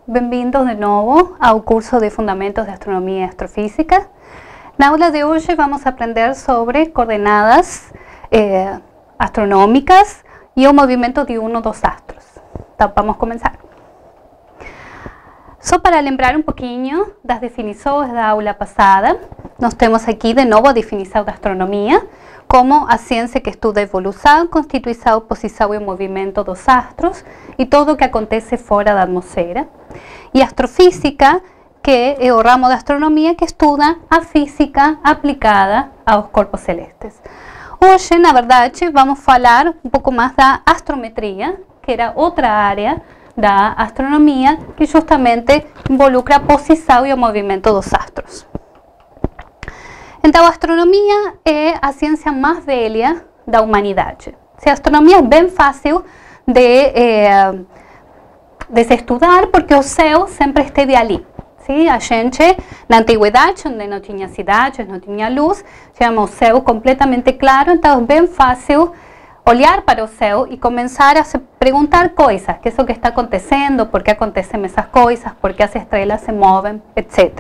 bem-vindos de novo ao curso de Fundamentos de Astronomia e Astrofísica. Na aula de hoje vamos aprender sobre coordenadas astronômicas e o movimento de um dos astros. Então, vamos começar. Só para lembrar um pouquinho das definições da aula passada, nós temos aqui de novo a definição da astronomia como a ciência que estuda a evolução, constituição, posição e movimento dos astros e tudo o que acontece fora da atmosfera. E a astrofísica, que é o ramo da astronomia que estuda a física aplicada aos corpos celestes. Hoje, na verdade, vamos falar um pouco mais da astrometria, que era outra área da astronomia que justamente involucra a posição e o movimento dos astros. Então, a astronomia é a ciência mais velha da humanidade. A astronomia é bem fácil de se estudar porque o céu sempre esteve ali. Sim? A gente, na antiguidade, onde não tinha cidades, não tinha luz, tínhamos o céu completamente claro, então é bem fácil olhar para o céu e começar a se perguntar coisas, que é o que está acontecendo, por que acontecem essas coisas, por que as estrelas se movem, etc.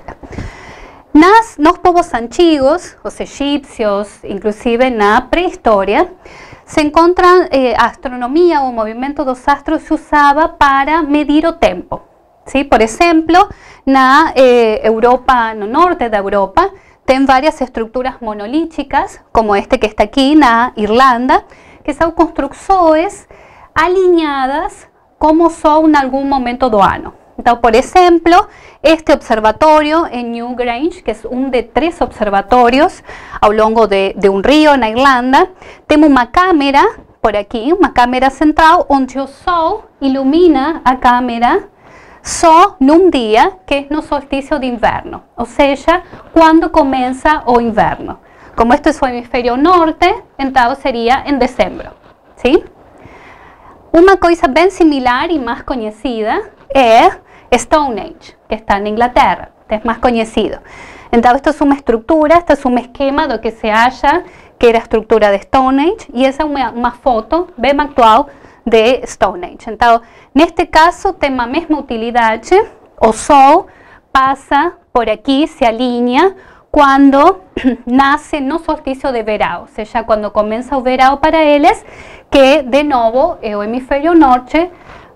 Nos povos antigos, os egípcios, inclusive na pré-história, se encontra a astronomia, o movimento dos astros se usava para medir o tempo. ¿Sí? Por exemplo, na Europa, no norte da Europa, tem várias estruturas monolíticas, como este que está aqui na Irlanda, que são construções alinhadas como são em algum momento do ano. Então, por exemplo, este observatório em Newgrange, que é um de 3 observatórios ao longo de um rio na Irlanda, tem uma câmera por aqui, uma câmera central, onde o sol ilumina a câmera só num dia, que é no solstício de inverno, ou seja, quando começa o inverno. Como este é o hemisfério norte, então seria em dezembro. ¿Sí? Uma coisa bem similar e mais conhecida é Stone Age, que está na Inglaterra, é mais conhecido. Então, esta é uma estrutura, este é um esquema do que se acha que era a estrutura de Stone Age, e essa é uma foto bem atual de Stone Age. Então, neste caso, tem a mesma utilidade, o Sol passa por aqui, se alinha, quando nasce no solstício de verão, ou seja, quando começa o verão para eles, que, de novo, é o hemisfério norte,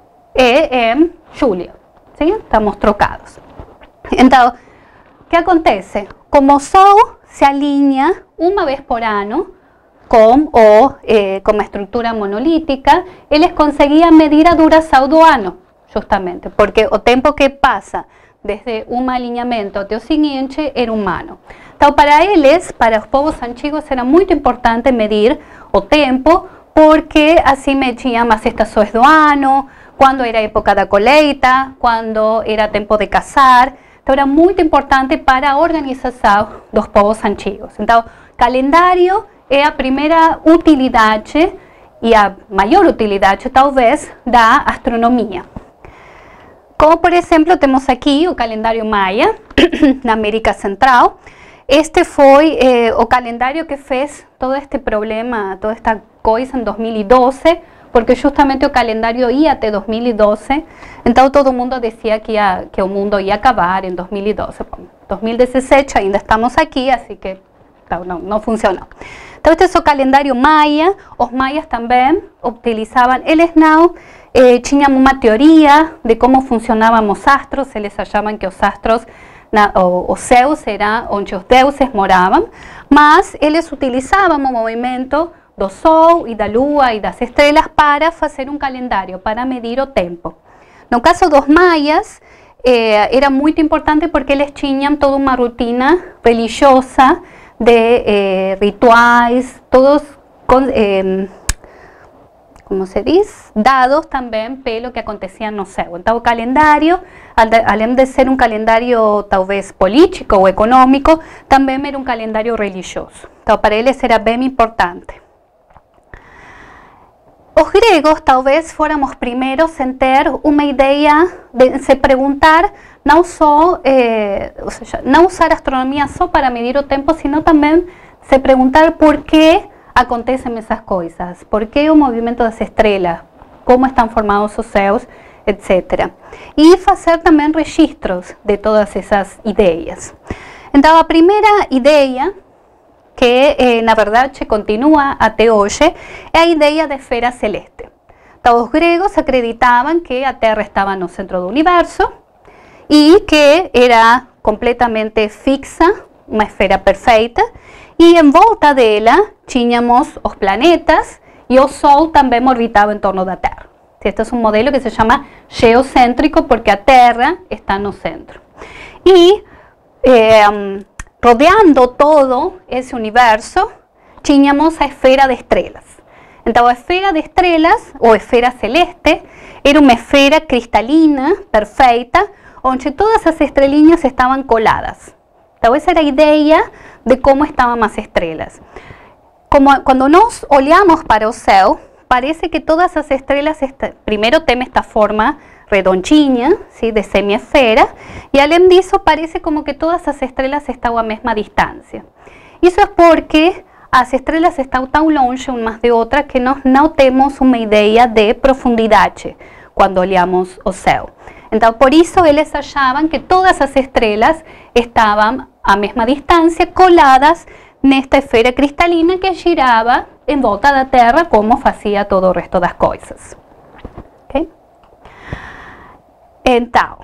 é em julho. Sim? Estamos trocados. Então, o que acontece? Como o Sol se alinha uma vez por ano com a estrutura monolítica, eles conseguiam medir a duração do ano, justamente, porque o tempo que passa desde um alinhamento até o seguinte era um ano. Então, para eles, para os povos antigos, era muito importante medir o tempo, porque assim mediam as estações do ano, quando era a época da colheita, quando era tempo de caçar. Então, era muito importante para a organização dos povos antigos. Então, calendário é a primeira utilidade e a maior utilidade, talvez, da astronomia. Como, por exemplo, temos aqui o calendário maia, na América Central. Este foi o calendário que fez todo este problema, toda esta coisa em 2012, porque justamente o calendário ia até 2012, então todo mundo dizia que o mundo ia acabar em 2012. Bom, 2017 ainda estamos aqui, assim que não funcionou. Então, este é o calendário maia. Os maias também utilizavam, eles não tinham uma teoria de como funcionavam os astros, eles achavam que os astros, os céus era onde os deuses moravam, mas eles utilizavam o movimento do Sol e da Lua e das estrelas para fazer um calendário, para medir o tempo. No caso dos maias, era muito importante porque eles tinham toda uma rotina religiosa de rituais, todos, como se diz, dados também pelo que acontecia no céu. Então, o calendário, além de ser um calendário talvez político ou econômico, também era um calendário religioso. Então, para eles era bem importante. Os gregos talvez foram os primeiros em ter uma ideia de se perguntar não só, ou seja, não usar a astronomia só para medir o tempo, sino também se perguntar por que acontecem essas coisas, por que o movimento das estrelas, como estão formados os céus etc. E fazer também registros de todas essas ideias. Então, a primeira ideia, que na verdade continua até hoje, é a ideia de esfera celeste. Então, os gregos acreditavam que a Terra estava no centro do universo e que era completamente fixa, uma esfera perfeita, e em volta dela tínhamos os planetas e o Sol também orbitava em torno da Terra. Este é um modelo que se chama geocêntrico porque a Terra está no centro. E rodeando todo esse universo, tínhamos a esfera de estrelas. Então, a esfera de estrelas, ou esfera celeste, era uma esfera cristalina, perfeita, onde todas as estrelinhas estavam coladas. Então, essa era a ideia de como estavam as estrelas. Quando nós olhamos para o céu, parece que todas as estrelas, primeiro tem esta forma redondinha, ¿sí? De semiesfera, e além disso parece como que todas as estrelas estão à mesma distância. Isso é porque as estrelas estão tão longe umas de outras que nós não temos uma ideia de profundidade quando olhamos o céu. Então, por isso eles achavam que todas as estrelas estavam à mesma distância, coladas nesta esfera cristalina que girava em volta da Terra, como fazia todo o resto das coisas. Okay? Então,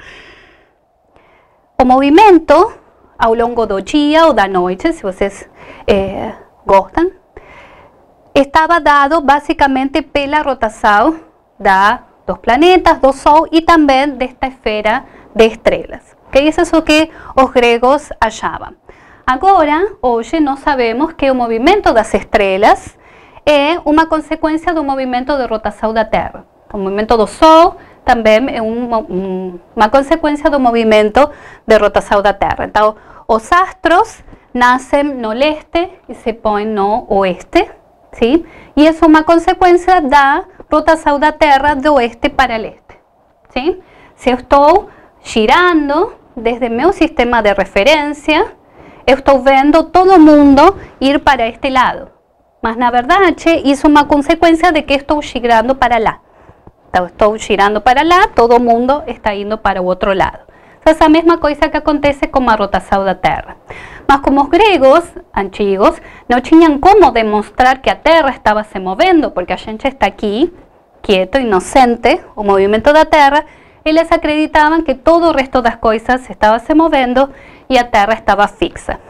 o movimento ao longo do dia ou da noite, se vocês gostam, estava dado basicamente pela rotação dos planetas, do Sol e também desta esfera de estrelas. Okay? Isso é o que os gregos achavam. Agora, hoje, nós sabemos que o movimento das estrelas é uma consequência do movimento de rotação da Terra. O movimento do Sol também é uma consequência do movimento de rotação da Terra. Então, os astros nascem no leste e se põem no oeste, ¿sí? E isso é uma consequência da rotação da Terra do oeste para leste, ¿sí? Se eu estou girando desde meu sistema de referência, eu estou vendo todo mundo ir para este lado. Mas, na verdade, isso é uma consequência de que estou girando para lá. Então, estou girando para lá, todo mundo está indo para o outro lado. Essa é a mesma coisa que acontece com a rotação da Terra. Mas como os gregos antigos não tinham como demonstrar que a Terra estava se movendo, porque a gente está aqui, quieto, inocente, o movimento da Terra, eles acreditavam que todo o resto das coisas estava se movendo e a Terra estava fixa.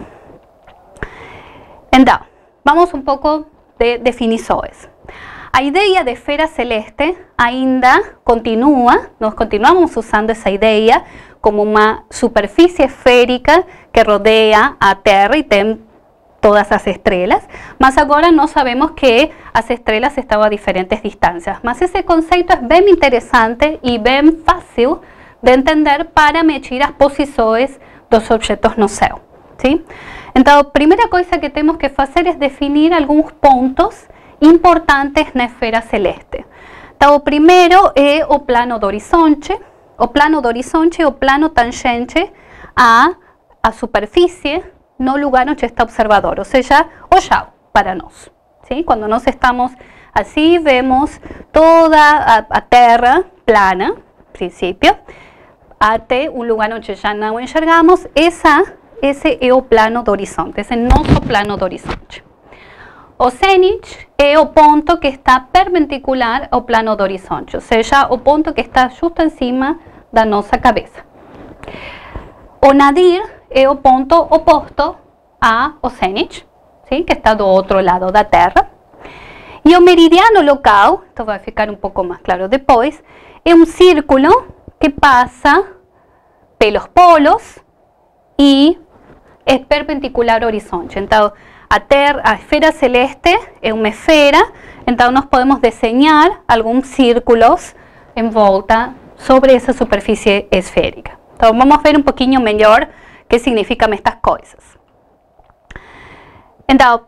Então, vamos um pouco de definições. A ideia de esfera celeste ainda continua, nós continuamos usando essa ideia como uma superfície esférica que rodeia a Terra e tem todas as estrelas, mas agora nós sabemos que as estrelas estão a diferentes distâncias. Mas esse conceito é bem interessante e bem fácil de entender para medir as posições dos objetos no céu. ¿Sí? Então, a primeira coisa que temos que fazer é definir alguns pontos importantes na esfera celeste. Então, o primeiro é o plano do horizonte. O plano do horizonte é o plano tangente à superfície no lugar onde está o observador, ou seja, o chão para nós. ¿Sí? Quando nós estamos assim, vemos toda a Terra plana, princípio, até um lugar onde já não enxergamos. Esse é o plano do horizonte, esse é nosso plano do horizonte. O zênite é o ponto que está perpendicular ao plano do horizonte, ou seja, o ponto que está justo em cima da nossa cabeça. O nadir é o ponto oposto ao zênite, ¿sí? Que está do outro lado da Terra. E o meridiano local, então vai ficar um pouco mais claro depois, é um círculo que passa pelos polos e é perpendicular ao horizonte. Então, a esfera celeste é uma esfera, então nós podemos desenhar alguns círculos em volta sobre essa superfície esférica. Então, vamos ver um pouquinho melhor o que significam estas coisas. Então,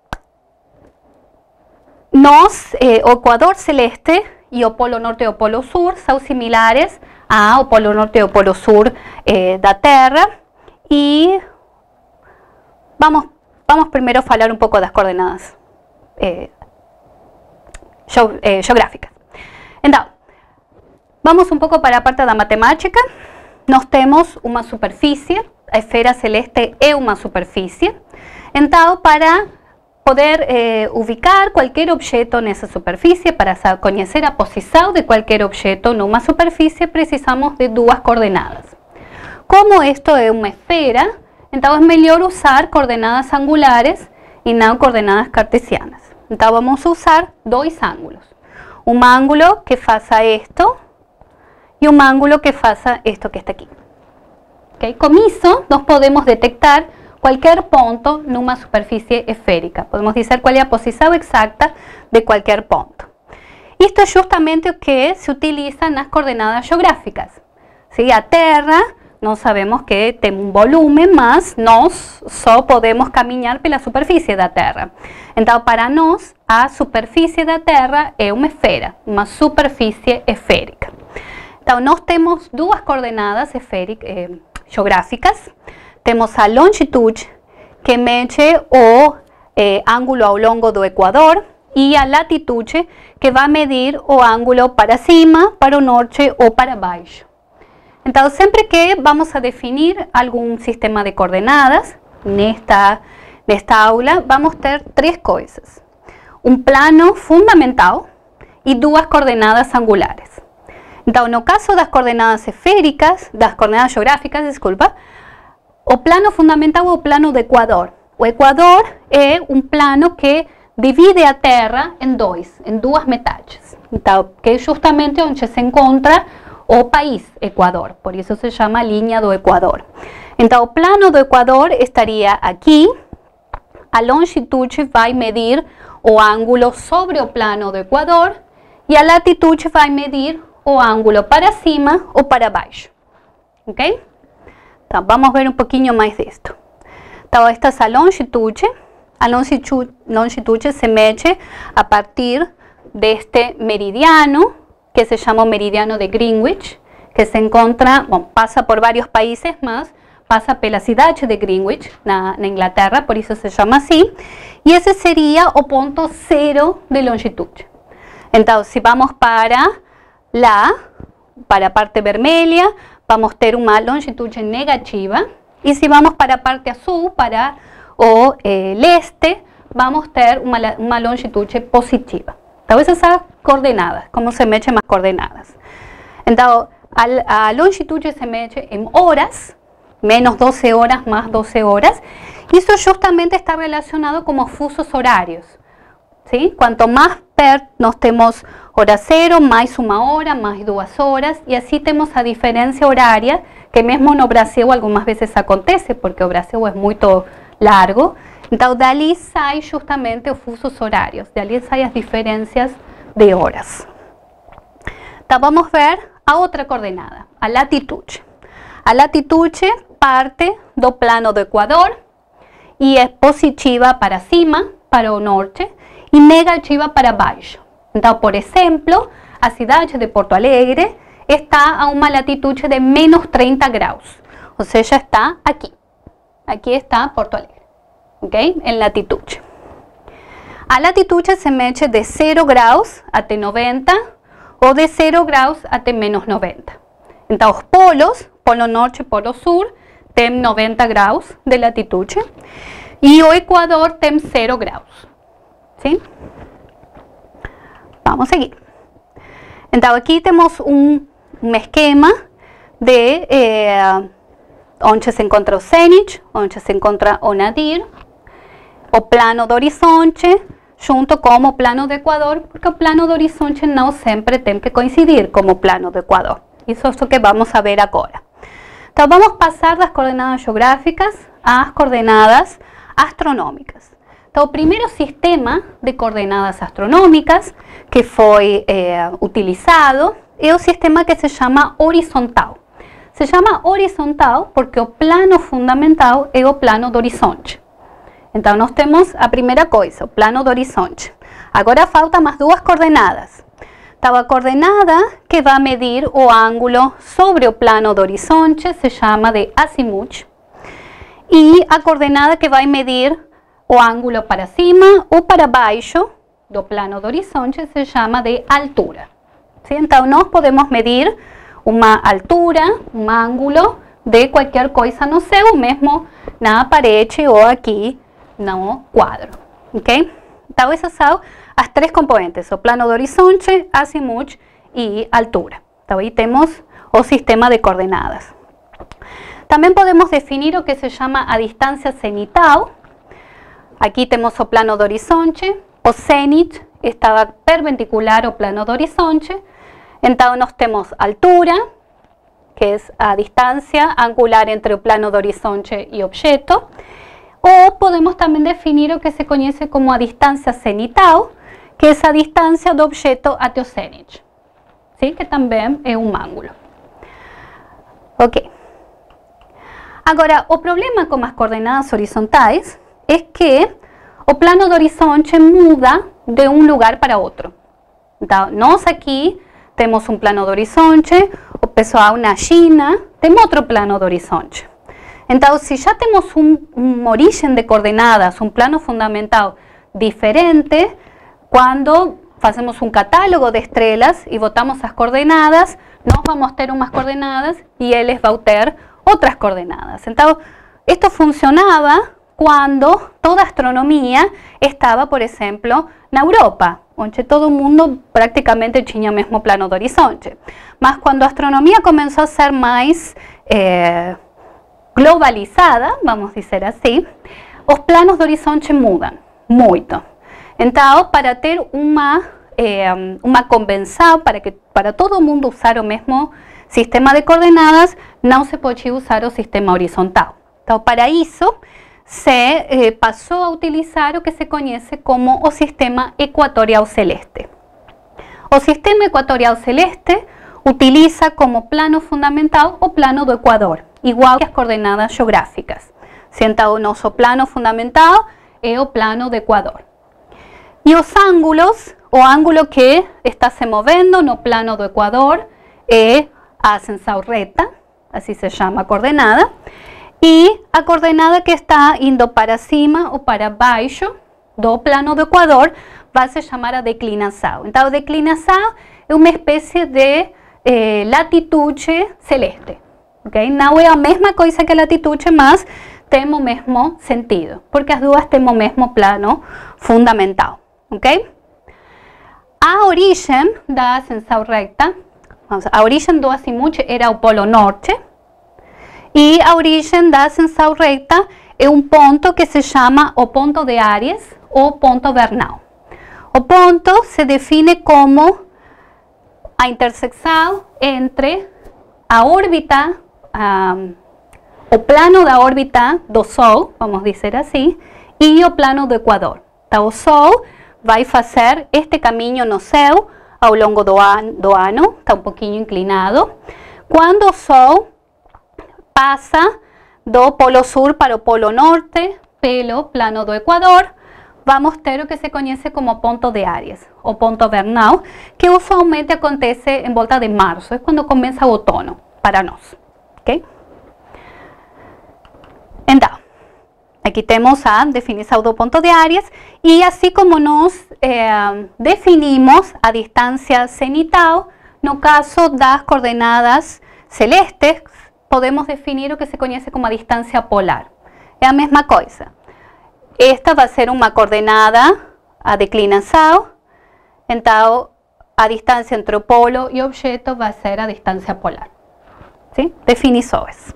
o equador celeste e o polo norte e o polo sul são similares ao polo norte e o polo sul da Terra. E vamos primeiro falar um pouco das coordenadas geográficas. Então, Vamos um pouco para a parte da matemática. Nós temos uma superfície, a esfera celeste é uma superfície. Então, para poder ubicar qualquer objeto nessa superfície, para conhecer a posição de qualquer objeto numa superfície, precisamos de duas coordenadas. Como isto é uma esfera, então é melhor usar coordenadas angulares e não coordenadas cartesianas. Então vamos usar dois ângulos. Um ângulo que faça isto e um ângulo que faça isto que está aqui. Okay? Com isso, nós podemos detectar qualquer ponto numa superfície esférica. Podemos dizer qual é a posição exata de qualquer ponto. Isto é justamente o que se utiliza nas coordenadas geográficas. Sim, a Terra, nós sabemos que tem um volume, mas nós só podemos caminhar pela superfície da Terra. Então, para nós, a superfície da Terra é uma esfera, uma superfície esférica. Então, nós temos duas coordenadas geográficas. Temos a longitude, que mede o ângulo ao longo do Equador, e a latitude, que vai medir o ângulo para cima, para o norte ou para baixo. Então, sempre que vamos a definir algum sistema de coordenadas, nesta aula, vamos ter três coisas. Um plano fundamental e duas coordenadas angulares. Então, no caso das coordenadas esféricas, das coordenadas geográficas, desculpa, o plano fundamental é o plano do Equador. O Equador é um plano que divide a Terra em duas metades. Então, que é justamente onde se encontra o país Equador, por isso se chama linha do Equador. Então, o plano do Equador estaria aqui, a longitude vai medir o ângulo sobre o plano do Equador e a latitude vai medir o ângulo para cima ou para baixo. Ok? Então, vamos ver um pouquinho mais disto. Então, esta é a longitude. A longitude se mede a partir deste meridiano, que se chama o meridiano de Greenwich, que se encontra, bom, passa por vários países, mas passa pela cidade de Greenwich, na Inglaterra, por isso se chama assim. E esse seria o ponto zero de longitude. Então, se vamos para a parte vermelha, vamos ter uma longitude negativa. E se vamos para a parte azul, para o leste, vamos ter uma longitude positiva. Então, essas são as coordenadas, como se mexem as coordenadas. Então, a longitude se mexe em horas, menos 12 horas, mais 12 horas. Isso justamente está relacionado com os fusos horários. ¿Sí? Quanto mais perto nós temos hora zero, mais uma hora, mais 2 horas, e assim temos a diferença horária, que mesmo no Brasil algumas vezes acontece, porque o Brasil é muito largo. Então, dali sai justamente os fusos horários, dali saem as diferenças de horas. Então, vamos ver a outra coordenada, a latitude. A latitude parte do plano do Equador e é positiva para cima, para o norte, e negativa para baixo. Então, por exemplo, a cidade de Porto Alegre está a uma latitude de menos 30 graus, ou seja, está aqui. Aqui está Porto Alegre, ok? Em latitude. A latitude se mexe de 0 graus até 90 ou de 0 graus até menos 90. Então, os polos, polo norte e polo sul, tem 90 graus de latitude e o Equador tem 0 graus. Sim? Vamos seguir. Então, aqui temos um esquema de onde se encontra o zenit, onde se encontra o nadir, o plano do horizonte, junto com o plano do Equador, porque o plano do horizonte não sempre tem que coincidir com o plano do Equador. Isso é o que vamos a ver agora. Então, vamos passar das coordenadas geográficas às coordenadas astronômicas. Então, o primeiro sistema de coordenadas astronômicas que foi utilizado é o sistema que se chama horizontal. Se chama horizontal porque o plano fundamental é o plano do horizonte. Então, nós temos a primeira coisa, o plano do horizonte. Agora faltam mais duas coordenadas. Então, a coordenada que vai medir o ângulo sobre o plano do horizonte se chama de azimuth. E a coordenada que vai medir o ângulo para cima ou para baixo do plano do horizonte se chama de altura. ¿sí? Então, nós podemos medir uma altura, um ângulo de qualquer coisa no céu, mesmo na parede ou aqui no quadro, ok? Então, essas são as três componentes, o plano do horizonte, azimuth e altura. Então, aí temos o sistema de coordenadas. Também podemos definir o que se chama a distância cenital. Aqui temos o plano do horizonte, o zenith está perpendicular ao plano do horizonte. Então, nós temos altura, que é a distância angular entre o plano do horizonte e o objeto. Ou podemos também definir o que se conhece como a distância cenital, que é a distância do objeto até o zenith, ¿sí? Que também é um ângulo. Ok. Agora, o problema com as coordenadas horizontais é que o plano do horizonte muda de um lugar para outro. Então, nós aqui temos um plano do horizonte, o pessoal na China tem outro plano do horizonte. Então, se já temos uma origem de coordenadas, um plano fundamental diferente, quando fazemos um catálogo de estrelas e botamos as coordenadas, nós vamos ter umas coordenadas e eles vão ter outras coordenadas. Então, isto funcionava quando toda a astronomia estava, por exemplo, na Europa, onde todo mundo praticamente tinha o mesmo plano do horizonte. Mas quando a astronomia começou a ser mais globalizada, vamos dizer assim, os planos do horizonte mudam muito. Então, para ter uma convenção, para todo mundo usar o mesmo sistema de coordenadas, não se pode usar o sistema horizontal. Então, para isso, se passou a utilizar o que se conhece como o sistema equatorial celeste. O sistema equatorial celeste utiliza como plano fundamental o plano do Equador, igual que as coordenadas geográficas. Então, o nosso plano fundamental é o plano do Equador. E os ângulos, o ângulo que está se movendo no plano do Equador é a ascensão reta, assim se chama a coordenada, e a coordenada que está indo para cima ou para baixo do plano do Equador vai se chamar a declinação. Então, a declinação é uma espécie de latitude celeste. Okay? Não é a mesma coisa que a latitude, mas tem o mesmo sentido, porque as duas têm o mesmo plano fundamental. Okay? A origem da ascensão reta, a origem do azimuth era o polo norte, e a origem da ascensão reta é um ponto que se chama o ponto de Áries ou ponto vernal. O ponto se define como a intersecção entre a órbita, o plano da órbita do Sol, vamos dizer assim, e o plano do Equador. Então, o Sol vai fazer este caminho no céu ao longo do ano, está um pouquinho inclinado. Quando o Sol passa do polo sur para o polo norte, pelo plano do Equador, vamos ter o que se conhece como ponto de Áries, o ponto vernal, que usualmente acontece em volta de março, é quando começa o outono para nós. Okay? Então, aqui temos a definição do ponto de Áries, e assim como nós definimos a distância cenital, no caso das coordenadas celestes, podemos definir o que se conhece como a distância polar. É a mesma coisa. Esta vai ser uma coordenada, a declinação, então a distância entre o polo e o objeto vai ser a distância polar. ¿Sí? Definições.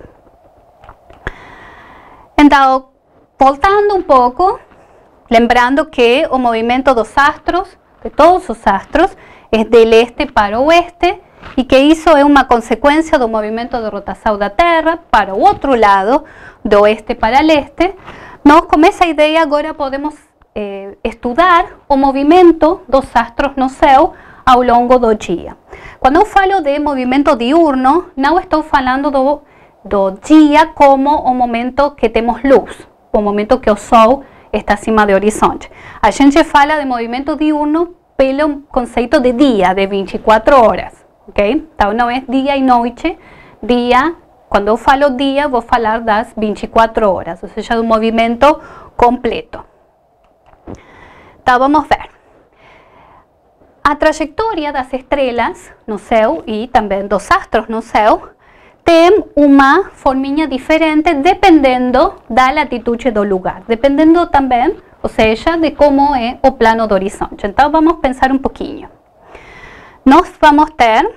Então, voltando um pouco, lembrando que o movimento dos astros, de todos os astros, é de leste para o oeste, e que isso é uma consequência do movimento de rotação da Terra para o outro lado, do oeste para leste. Nós, com essa ideia, agora podemos estudar o movimento dos astros no céu ao longo do dia. Quando eu falo de movimento diurno, não estou falando do dia como o momento que temos luz, o momento que o Sol está acima do horizonte. A gente fala de movimento diurno pelo conceito de dia, de 24 horas. Okay? Então, não é dia e noite, dia, quando eu falo dia, vou falar das 24 horas, ou seja, do movimento completo. Então, vamos ver. A trajetória das estrelas no céu e também dos astros no céu tem uma forminha diferente dependendo da latitude do lugar, dependendo também, ou seja, de como é o plano do horizonte. Então vamos pensar um pouquinho. Nós vamos ter,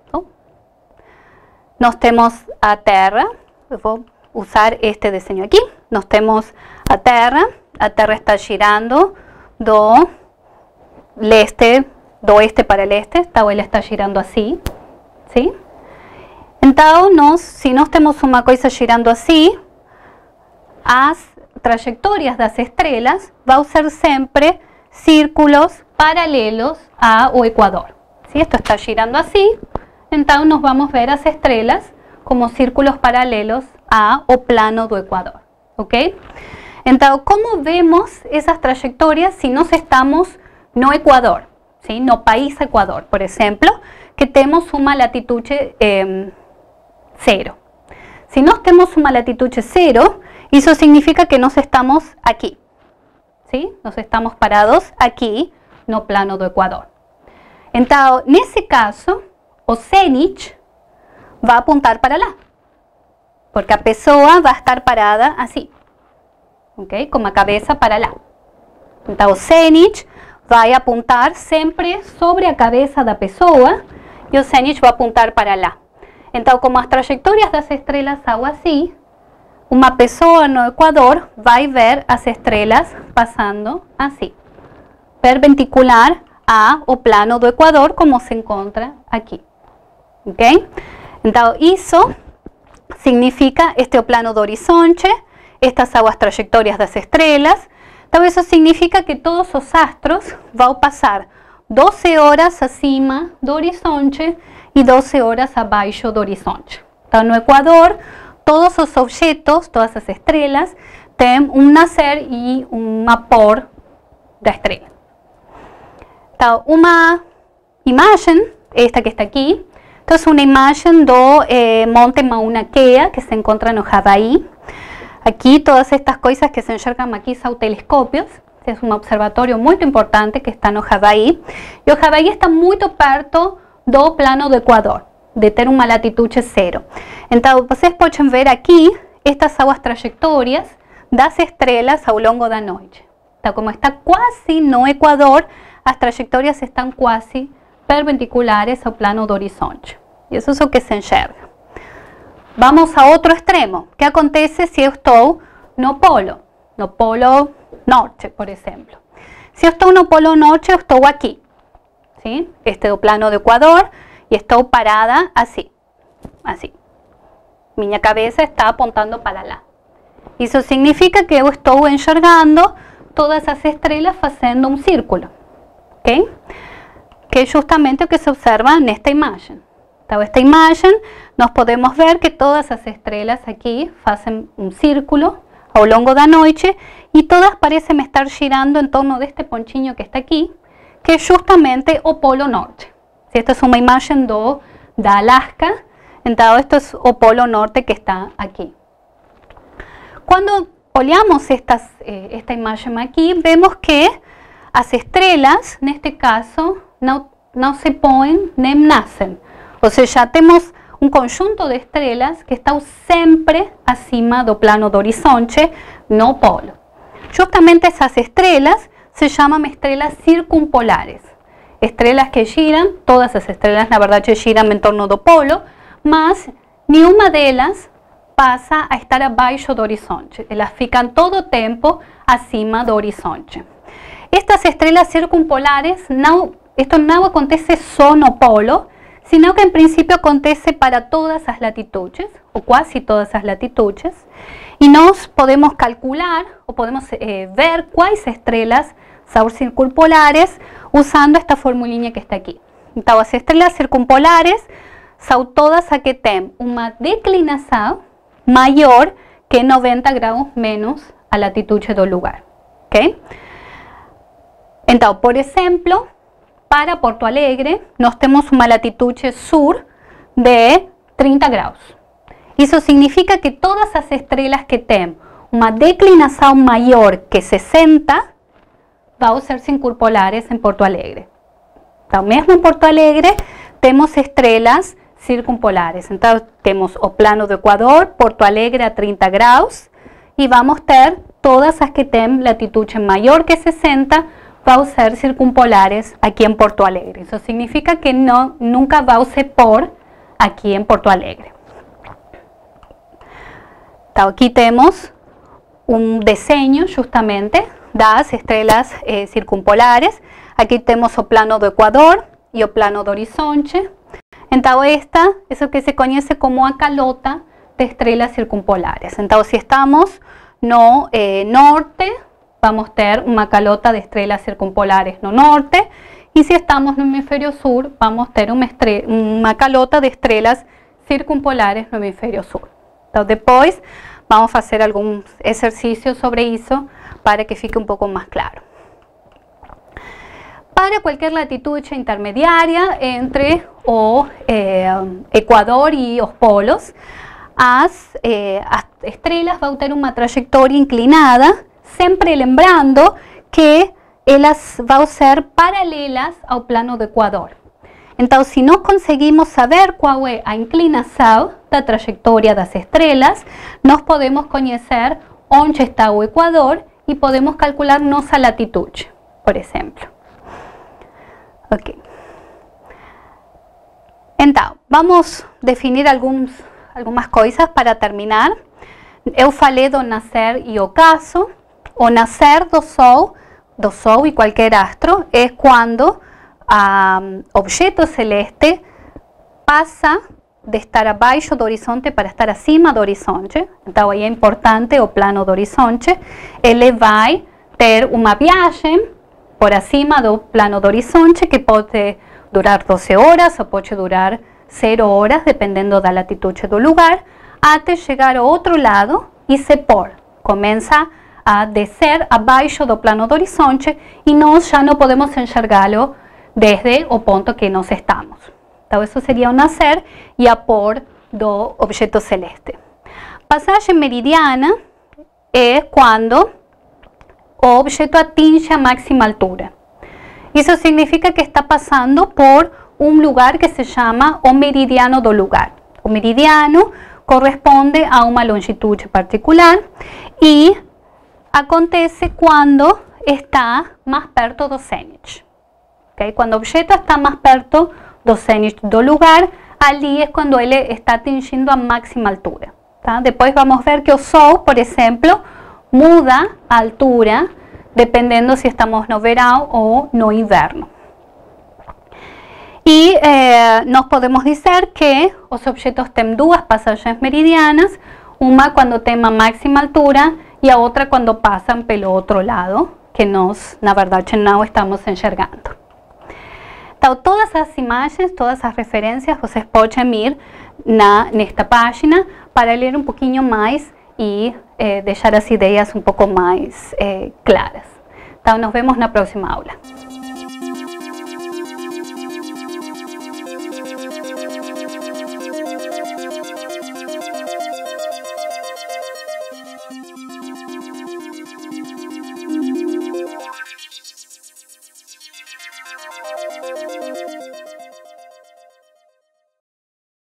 nós temos a Terra, eu vou usar este desenho aqui, nós temos a Terra está girando do oeste para o leste, então ela está girando assim, sim? Então, se nós temos uma coisa girando assim, as trajetórias das estrelas vão ser sempre círculos paralelos ao Equador. ¿Sí? Esto está girando assim, então nós vamos ver as estrelas como círculos paralelos ao plano do Equador. ¿Ok? Então, como vemos essas trajetórias se nós estamos no Equador, ¿sí? No país Equador, por exemplo, que temos uma latitude cero. Se nós temos uma latitude zero, isso significa que nós estamos aqui, ¿sí? Nós estamos parados aqui no plano do Equador. Então, nesse caso, o zénite vai apontar para lá, porque a pessoa vai estar parada assim, ok? Com a cabeça para lá. Então, o zénite vai apontar sempre sobre a cabeça da pessoa e o zénite vai apontar para lá. Então, como as trajetórias das estrelas são assim, uma pessoa no Equador vai ver as estrelas passando assim, perpendicular ao plano do Equador, como se encontra aqui. Ok? Então, isso significa este é o plano do horizonte, estas são as trajetórias das estrelas. Então, isso significa que todos os astros vão passar 12 horas acima do horizonte e 12 horas abaixo do horizonte. Então, no Equador, todos os objetos, todas as estrelas, têm um nascer e uma pôr da estrela. Então, uma imagem, esta que está aqui, então, é uma imagem do Monte Mauna Kea, que se encontra no Havaí. Aqui, todas estas coisas que se enxergam aqui são telescópios. É um observatório muito importante que está no Havaí. E o Havaí está muito perto do plano do Equador, de ter uma latitude zero. Então, vocês podem ver aqui, estas são as trajetórias das estrelas ao longo da noite. Então, como está quase no Equador, as trajetórias estão quase perpendiculares ao plano do horizonte. E isso é o que se enxerga. Vamos a outro extremo. O que acontece se eu estou no polo norte, por exemplo? Se eu estou no polo norte, eu estou aqui. ¿Sí? Este é o plano do Equador e estou parada assim. Assim. Minha cabeça está apontando para lá. Isso significa que eu estou enxergando todas as estrelas fazendo um círculo. ¿Okay? Que é justamente o que se observa nesta imagem. Então, esta imagem, nós podemos ver que todas as estrelas aqui fazem um círculo ao longo da noite e todas parecem estar girando em torno deste pontinho que está aqui, que é justamente o Polo Norte. Esta é uma imagem da Alaska, então este é o Polo Norte que está aqui. Quando olhamos esta imagem aqui, vemos que as estrelas, neste caso, não se põem nem nascem. Ou seja, temos um conjunto de estrelas que estão sempre acima do plano do horizonte, no polo. Justamente essas estrelas se chamam estrelas circumpolares. Estrelas que giram, todas as estrelas na verdade giram em torno do polo, mas nenhuma delas passa a estar abaixo do horizonte. Elas ficam todo o tempo acima do horizonte. Estas estrelas circumpolares, esto não acontece só no polo, sino que en principio acontece para todas as latitudes, ou quase todas as latitudes, e nós podemos calcular, ou podemos ver quais estrelas são circumpolares usando esta formulinha que está aqui. Então, as estrelas circumpolares são todas as que têm uma declinação maior que 90 graus menos a latitude do lugar. Okay? Então, por exemplo, para Porto Alegre, nós temos uma latitude sur de 30 graus. Isso significa que todas as estrelas que têm uma declinação maior que 60 vão ser circumpolares em Porto Alegre. Então, mesmo em Porto Alegre, temos estrelas circumpolares. Então, temos o plano do Equador, Porto Alegre a 30 graus, e vamos ter todas as que têm latitude maior que 60, vão ser circumpolares aqui em Porto Alegre. Isso significa que nunca vão se pôr aqui em Porto Alegre. Então, aqui temos um desenho justamente das estrelas circumpolares. Aqui temos o plano do Equador e o plano do horizonte. Então, isso que se conhece como a calota de estrelas circumpolares. Então, se estamos no norte, vamos ter uma calota de estrelas circumpolares no norte, e se estamos no hemisfério sur, vamos ter uma calota de estrelas circumpolares no hemisfério sur. Então, depois vamos fazer alguns exercícios sobre isso para que fique um pouco mais claro. Para qualquer latitude intermediária entre o Equador e os polos, as estrelas vão ter uma trajetória inclinada, sempre lembrando que elas vão ser paralelas ao plano do Equador. Então, se nós conseguimos saber qual é a inclinação da trajetória das estrelas, nós podemos conhecer onde está o Equador e podemos calcular nossa latitude, por exemplo. Ok. Então, vamos definir algumas coisas para terminar. Eu falei do nascer e ocaso. O nascer do Sol e qualquer astro é quando o objeto celeste passa de estar abaixo do horizonte para estar acima do horizonte. Então, aí é importante o plano do horizonte. Ele vai ter uma viagem por acima do plano do horizonte que pode durar 12 horas ou pode durar 0 horas, dependendo da latitude do lugar, até chegar ao outro lado e se pôr. Começa a descer abaixo do plano do horizonte e nós já não podemos enxergá-lo desde o ponto que nós estamos. Então, isso seria o nascer e a pôr do objeto celeste. Passagem meridiana é quando o objeto atinge a máxima altura. Isso significa que está passando por um lugar que se chama o meridiano do lugar. O meridiano corresponde a uma longitude particular e acontece quando está mais perto do zênite. Okay? Quando o objeto está mais perto do zênite do lugar, ali é quando ele está atingindo a máxima altura. Tá? Depois vamos ver que o Sol, por exemplo, muda a altura dependendo se estamos no verão ou no inverno. E nós podemos dizer que os objetos têm duas passagens meridianas, uma quando tem a máxima altura e a outra quando passam pelo outro lado, que nós, na verdade, não estamos enxergando. Então, todas as imagens, todas as referências, vocês podem ir nesta página para ler um pouquinho mais e deixar as ideias um pouco mais claras. Então, nos vemos na próxima aula.